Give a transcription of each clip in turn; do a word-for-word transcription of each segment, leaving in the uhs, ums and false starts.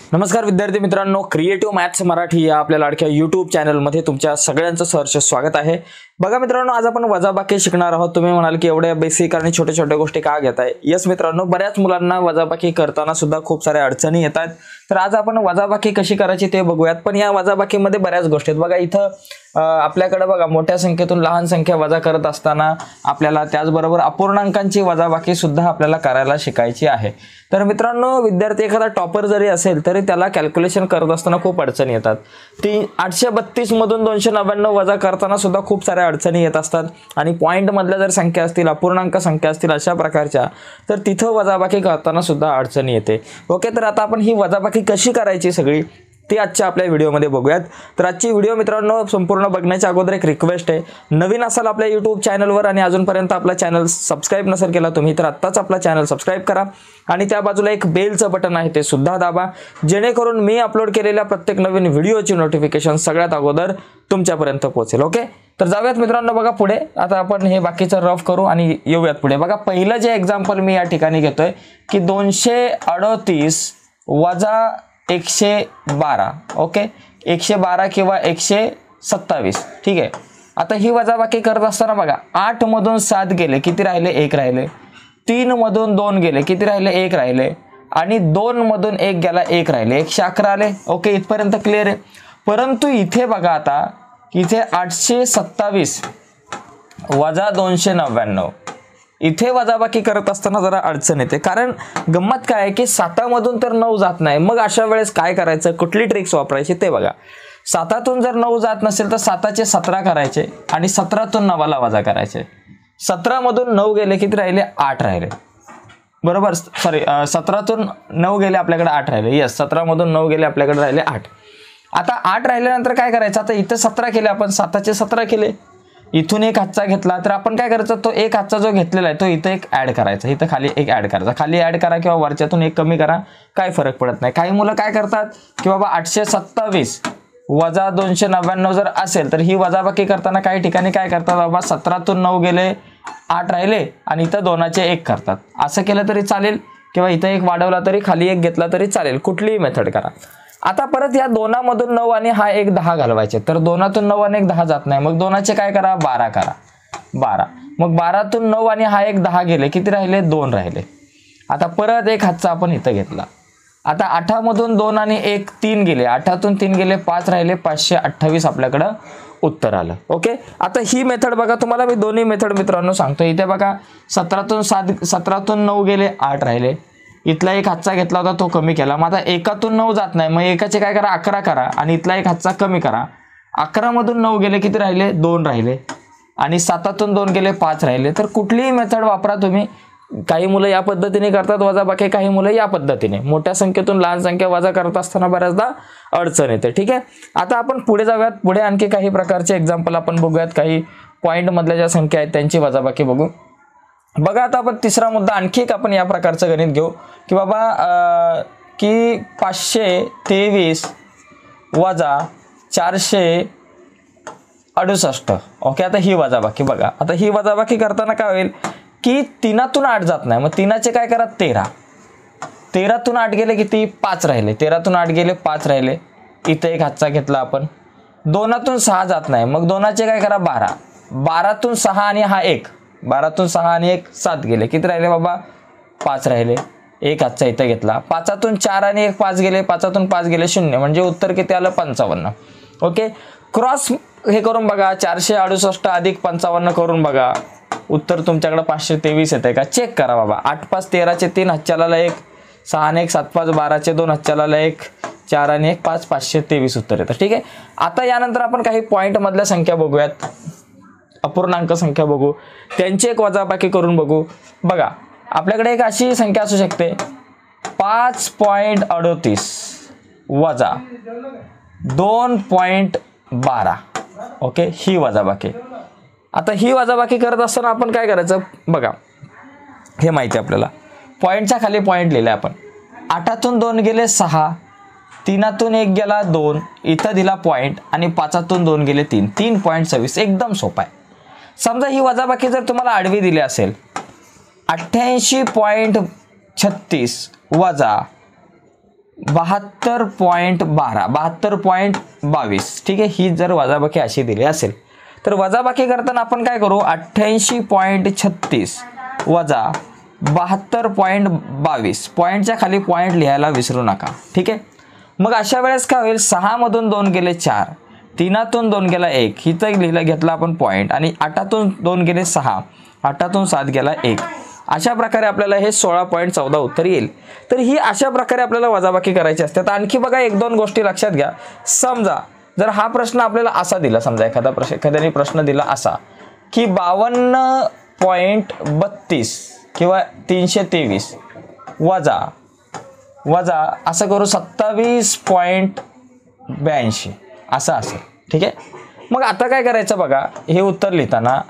नमस्कार विद्यार्थी मित्रांनो, क्रिएटिव्ह मॅथ्स मराठी या आपल्या लाडक्या यूट्यूब चॅनलमध्ये तुमच्या सगळ्यांचं सहर्ष स्वागत आहे। बघा मित्रांनो, आज आपण वजाबाकी शिकणार आहोत। तुम्ही म्हणाल की एवढ्या बेसिक आणि छोटे छोटे गोष्टी का घेताय? यस मित्रांनो, बऱ्याच मुलांना वजाबाकी करताना सुद्धा खूप साऱ्या अडचणी येतात। तर आज आपण वजाबाकी कशी करायची ते बघूयात। पण या वजाबाकीमध्ये बऱ्याच गोष्टी आहेत। बघा इथं आपल्याकडे बघा मोठ्या संख्येतून लहान संख्या वजा करत असताना आपल्याला त्याचबरोबर अपूर्णांकांची वजाबाकी सुद्धा आपल्याला करायला शिकायची आहे। तर मित्रांनो, विद्यार्थी एखादा टॉपर जरी असेल तरी त्याला कॅल्क्युलेशन करत असताना खूप अडचणी येतात। ती आठशे बत्तीस मधून दोनशे नव्याण्णव वजा करताना सुद्धा खूप साऱ्या अडचणी येत असतात आणि पॉइंट मधल्या जर संख्या असतील, अपूर्णांक संख्या असतील अशा प्रकारच्या, तर तिथं वजाबाकी करताना सुद्धा अडचणी येते। ओके, तर आता आपण ही वजाबाकी कशी करायची सगळी ती आजच्या आपल्या व्हिडिओमध्ये बघूयात। तर आजची व्हिडिओ मित्रांनो संपूर्ण बघण्याच्या अगोदर एक रिक्वेस्ट आहे, नवीन असाल आपल्या यूट्यूब चॅनलवर आणि अजूनपर्यंत आपला चॅनल सबस्क्राइब नसेल केला तुम्ही तर आत्ताच आपला चॅनल सबस्क्राइब करा आणि त्या बाजूला एक बेलचं बटन आहे ते सुद्धा दाबा, जेणेकरून मी अपलोड केलेल्या प्रत्येक नवीन व्हिडिओची नोटिफिकेशन सगळ्यात अगोदर तुमच्यापर्यंत पोहोचेल। ओके, तर जाऊयात मित्रांनो। बघा पुढे आता आपण हे बाकीचं रफ करू आणि येऊयात पुढे। बघा पहिलं जे एक्झाम्पल मी या ठिकाणी घेतोय की दोनशे अडतीस वजा एकशे बारा। ओके, एकशे बारा किंवा एकशे सत्तावीस। ठीक आहे, आता ही वजाबाकी करत असताना बघा आठ मधून सात गेले, किती राहिले? एक राहिले। तीन मधून दोन गेले, किती राहिले? एक राहिले। आणि दोन मधून एक गेला, एक राहिले, एकशे अकरा आले। ओके, इथपर्यंत क्लिअर आहे। परंतु इथे बघा आता इथे आठशे सत्तावीस वजा दोनशे नव्याण्णव, इथे वजाबाकी करत असताना जरा अडचण येते। कारण गंमत काय आहे की सातामधून तर नऊ जात नाही, मग अशा वेळेस काय करायचं, कुठली ट्रिक्स वापरायची ते बघा। सातातून जर नऊ जात नसेल तर साताचे सतरा करायचे आणि सतरातून नवाला वजा करायचे। सतरा मधून नऊ गेले, किती राहिले? आठ राहिले, बरोबर। सॉरी, सतरातून नऊ गेले आपल्याकडे आठ राहिले। यस, सतरा मधून नऊ गेले आपल्याकडे राहिले आठ। आता आठ राहिल्यानंतर काय करायचं? आता इथं सतरा केले आपण, साताचे सतरा केले, इथून एक हातचा घेतला तर आपण काय करायचं, तो एक हातचा जो घेतलेला आहे तो इथं एक ऍड करायचा, इथं खाली एक ऍड करायचा। खाली ऍड करा किंवा वरच्यातून एक कमी करा, काय फरक पडत नाही। काही मुलं काय करतात की बाबा आठशे सत्तावीस वजा दोनशे नव्याण्णव जर असेल तर ही वजाबाकी करताना काही ठिकाणी काय करतात, बाबा सतरातून नऊ गेले, आठ राहिले आणि इथं दोनाचे एक करतात। असं केलं तरी चालेल किंवा इथं एक वाढवला तरी खाली एक घेतला तरी चालेल, कुठलीही मेथड करा। आता परत या दोनामधून नऊ आणि हा एक दहा घालवायचे, तर दोनातून नऊ आणि एक दहा जात नाही, मग दोनाचे काय करा? बारा करा, बारा। मग बारातून नऊ आणि हा एक दहा गेले, किती राहिले? दोन राहिले। आता परत एक हातचा आपण इथं घेतला। आता आठामधून दोन आणि एक तीन गेले, आठातून तीन गेले, पाच राहिले, पाचशे अठ्ठावीस आपल्याकडं उत्तर आलं। ओके, आता ही मेथड बघा, तुम्हाला मी दोन्ही मेथड मित्रांनो सांगतो। इथे बघा सतरातून सात सतरातून नऊ गेले, आठ राहिले, इथला एक हातचा घेतला होता तो कमी केला, मग आता एकातून नऊ जात नाही, मग एकाचे काय करा? अकरा करा आणि इथला एक हातचा कमी करा। अकरा मधून नऊ गेले, किती राहिले? दोन राहिले आणि सातातून दोन गेले, पाच राहिले। तर कुठलीही मेथड वापरा तुम्ही। काही मुलं या पद्धतीने करतात वजाबाकी, काही मुलं या पद्धतीने। मोठ्या संख्येतून लहान संख्या वजा करत असताना बऱ्याचदा अडचण येते। ठीक आहे, आता आपण पुढे जाऊयात। पुढे आणखी काही प्रकारचे एक्झाम्पल आपण बघूयात, काही पॉईंट मधल्या ज्या संख्या आहेत त्यांची वजाबाकी बघू। बघा आता आपण तिसरा मुद्दा आणखी एक आपण या प्रकारचं गणित घेऊ की बाबा की पाचशे तेवीस वजा चारशे अडुसष्ट। ओके, आता ही वजाबाकी बघा। आता ही वजाबाकी करताना काय होईल की तीनातून आठ जात नाही, मग तीनाचे काय करा? तेरा। तेरातून आठ गेले, किती? पाच राहिले। तेरातून आठ गेले, पाच राहिले, इथं एक हातचा घेतला आपण। दोनातून सहा जात नाही, मग दोनाचे काय करा? बारा। बारातून सहा आणि हा एक, बारातून सहा आणि एक सात गेले, किती राहिले बाबा? पाच राहिले, एक हातचा इथं घेतला। पाचातून चार आणि एक पाच गेले, पाचातून पाच गेले शून्य, म्हणजे उत्तर किती आलं? पंचावन्न। ओके, क्रॉस हे करून बघा, चारशे अडुसष्ट अधिक पंचावन्न करून बघा, उत्तर तुमच्याकडे पाचशे तेवीस येते का? चेक करा बाबा। आठ पाच तेराचे तीन, हातच्याला एक, सहा आणि एक सात पाच बाराचे दोन, हातच्याला एक, चार आणि एक पाच, पाचशे तेवीस उत्तर येतं। ठीक आहे, आता यानंतर आपण काही पॉईंट मधल्या संख्या बघूयात, अपूर्णांक संख्या बघू, त्यांची एक वजाबाकी करून बघू। बघा आपल्याकडे एक अशी संख्या असू शकते पाच पॉइंट अडतीस वजा दोन पॉइंट बारा। ओके, ही वजाबाकी। आता ही वजाबाकी करत असताना आपण काय करायचं बघा, हे माहिती आहे आपल्याला, पॉईंटच्या खाली पॉईंट लिहिला आपण। आठातून दोन गेले सहा, तीनातून एक गेला दोन, इथं दिला पॉईंट आणि पाचातून दोन गेले तीन, तीन पॉईंट सव्वीस। एकदम सोपा आहे। समजा ही वजाबाकी जर तुम्हाला आडवी दिली असेल, अठ्ठ्याऐंशी पॉइंट छत्तीस वजा बहात्तर पॉईंट बारा बहात्तर पॉईंट बावीस ठीक आहे. ही जर वजाबाकी अशी दिली असेल तर वजाबाकी करताना आपण काय करू, अठ्ठ्याऐंशी पॉईंट छत्तीस वजा बहात्तर पॉईंट बावीस, पॉईंटच्या खाली पॉईंट लिहायला विसरू नका. ठीक आहे. मग अशा वेळेस काय होईल, सहामधून दोन गेले चार, तीनातून दोन गेला एक, हिथं लिहिलं घेतला आपण पॉईंट, आणि आठातून दोन गेले सहा, आठातून सात गेला एक. अशा प्रकारे आपल्याला हे सोळा पॉईंट चौदा उत्तर येईल. तर ही अशा प्रकारे आपल्याला वजाबाकी करायची असते. तर आणखी बघा एक दोन गोष्टी लक्षात घ्या. समजा जर हा प्रश्न आपल्याला असा दिला, समजा एखादा प्रश्न एखाद्याने प्रश्न दिला असा की बावन्न पॉईंट बत्तीस किंवा तीनशे तेवीस वजा वजा असं करू सत्तावीस पॉईंट ब्याऐंशी असं असेल. ठीक आहे. मग आता काय करायचं बघा, हे उत्तर लिहिताना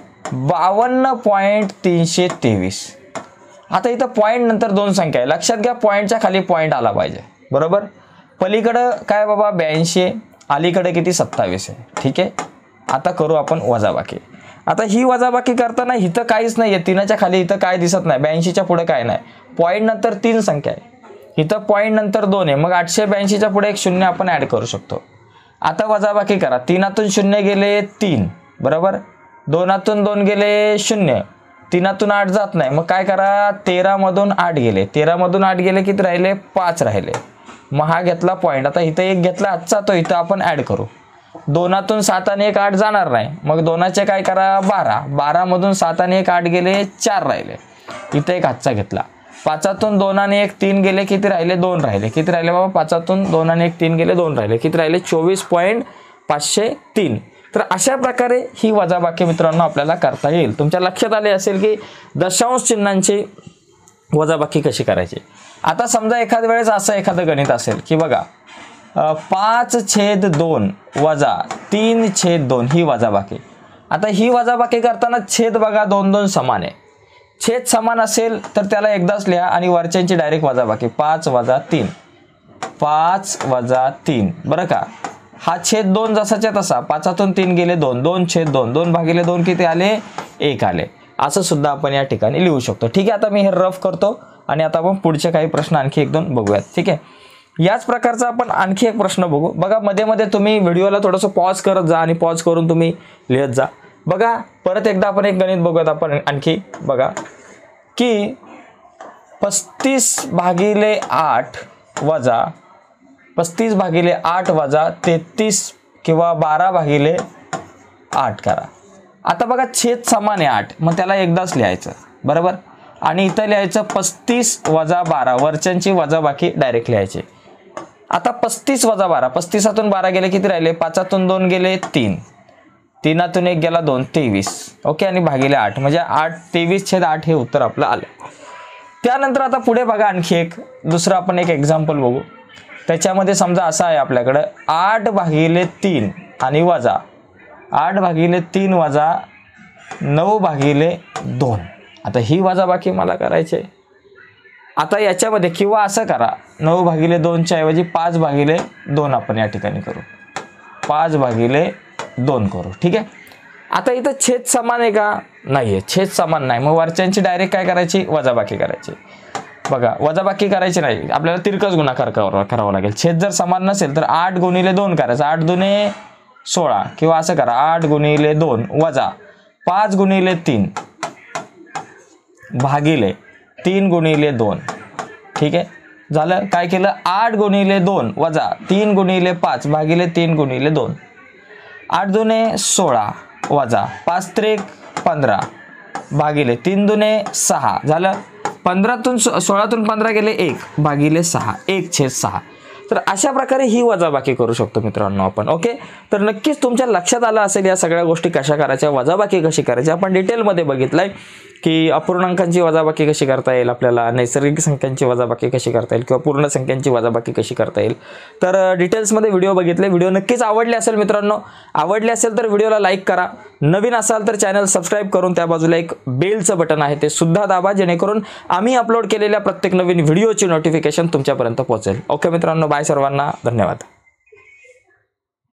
बावन्न पॉईंट तीनशे तेवीस, आता इथं पॉईंट नंतर दोन संख्या आहे, लक्षात घ्या पॉईंटच्या खाली पॉईंट आला पाहिजे. बरोबर. पलीकडं काय बाबा ब्याऐंशी आहे, अलीकडे किती सत्तावीस आहे. ठीक आहे. आता करू आपण वजाबाकी. आता ही वजाबाकी करताना इथं काहीच नाही आहे, तीनाच्या खाली इथं काय दिसत नाही, ब्याऐंशीच्या पुढे काय नाही, पॉईंट नंतर तीन संख्या आहे, इथं पॉईंट नंतर दोन आहे, मग आठशे ब्याऐंशीच्या पुढे एक शून्य आपण ॲड करू शकतो. आता वजाबाकी करा, तीनातून शून्य गेले तीन, बरोबर, दोनातून दोन गेले शून्य, तीनातून आठ जात नाही, मग काय करा, तेरामधून आठ गेले, तेरामधून आठ गेले किती राहिले, पाच राहिले, मग हा घेतला पॉईंट. आता इथं एक घेतला आजचा, तो इथं आपण ॲड करू. दोनातून सात आणि एक आठ जाणार नाही, मग दोनाचे काय करा बारा, बारामधून सात आणि एक आठ गेले चार राहिले, इथं एक आजचा घेतला. पाचातून दोन आणि एक तीन गेले किती राहिले, दोन राहिले, किती राहिले बाबा, पाचातून दोन आणि एक तीन गेले दोन राहिले, किती राहिले, चोवीस पॉईंट पाचशे तीन. तर अशा प्रकारे ही वजाबाकी मित्रांनो आपल्याला करता येईल. तुमच्या लक्षात आले असेल की दशांश चिन्हांची वजाबाकी कशी करायची. आता समजा एखाद्या वेळेस असं एखादं गणित असेल की बघा पाच छेद दोन वजा तीन छेद दोन ही वजाबाकी. आता ही वजाबाकी करताना छेद बघा दोन दोन समान आहे, छेद समान असेल तर त्याला एकदाच लिहा आणि वरच्यांची डायरेक्ट वजाबाकी, पाच वजा तीन, पाच वजा तीन, बरं का. हा छेद दोन जसाच्या तसा, पाचातून तीन गेले दोन, दोन छेद दोन, दोन भागिले दोन किती आले, एक आले. असं सुद्धा आपण या ठिकाणी लिहू शकतो. ठीक आहे. आता मी हे रफ करतो आणि आता आपण पुढचे काही प्रश्न आणखी एक दोन बघूयात. ठीक आहे. याच प्रकारचा आपण आणखी एक प्रश्न बघू. बघा मध्ये मध्ये तुम्ही व्हिडिओला थोडंसं पॉज करत जा आणि पॉज करून तुम्ही लिहत जा. बघा परत एकदा आपण एक गणित बघूयात आपण आणखी. बघा की पस्तीस भागिले आठ वजा पस्तीस भागिले आठ वजा तेहतीस किंवा बारा भागिले आठ करा. आता बघा छेद समान आहे आठ, मग त्याला एकदाच लिहायचं, बरोबर, आणि इथं लिहायचं पस्तीस वजा बारा, वरच्यांची वजाबाकी डायरेक्ट लिहायची. आता पस्तीस वजा बारा, पस्तीसातून बारा गेले किती राहिले, पाचातून दोन गेले तीन, तीनातून एक गेला दोन, तेवीस, ओके, आणि भागिले आठ, म्हणजे आठ तेवीस छेद आठ हे उत्तर आपलं आलं. त्यानंतर आता पुढे बघा आणखी एक दुसरं आपण एक एक्झाम्पल बघू. त्याच्यामध्ये समजा असं आहे आपल्याकडं आठ भागिले तीन आणि वजा आठ भागिले तीन वजा नऊ भागिले दोन. आता ही वजाबाकी मला करायची आहे. आता याच्यामध्ये किंवा असं करा, नऊ भागिले दोनच्या ऐवजी पाच भागिले दोन आपण या ठिकाणी करू, पाच भागिले दोन करू. ठीक आहे. आता इथं छेद समान आहे का, नाही आहे, छेद समान नाही, मग वरच्यांची डायरेक्ट काय करायची, वजाबाकी करायची. बघा वजाबाकी करायची नाही, आपल्याला तिरकस गुणाकार करावा लागेल. छेद जर समान नसेल तर आठ गुणिले दोन करायचं, आठ दुने सोळा, किंवा असं करा आठ गुणिले दोन वजा पाच गुणिले तीन भागिले तीन गुणिले दोन. ठीक आहे. झालं. काय केलं, आठ गुणिले दोन वजा तीन गुणिले पाच भागिले तीन गुणिले दोन, आठ दुने सोळा वजा पाच त्रिक पंधरा भागिले तीन दुने सहा. झालं. पंधरातून सोळातून पंधरा गेले एक भागिले सहा, एक छेद सहा. तर अशा प्रकारे ही वजाबाकी करू शकतो मित्रांनो आपण. ओके. तर नक्कीच तुमच्या लक्षात आलं असेल या सगळ्या गोष्टी कशा करायच्या, वजाबाकी कशी करायची. आपण डिटेलमध्ये बघितलंय की अपूर्णांकांची वजाबाकी कशी करता येईल, आपल्याला नैसर्गिक संख्यांची वजाबाकी कशी करता येईल, किंवा पूर्ण संख्यांची वजाबाकी कशी करता येईल. तर डिटेल्समध्ये व्हिडिओ बघितले. व्हिडिओ नक्कीच आवडले असेल मित्रांनो. आवडले असेल तर व्हिडिओला लाईक करा. नवीन असाल तर चॅनल सबस्क्राईब करून त्या बाजूला एक बेलचं बटन आहे ते सुद्धा दाबा, जेणेकरून आम्ही अपलोड केलेल्या प्रत्येक नवीन व्हिडिओची नोटिफिकेशन तुमच्यापर्यंत पोहोचेल. ओके मित्रांनो, बाय सर्वांना, धन्यवाद.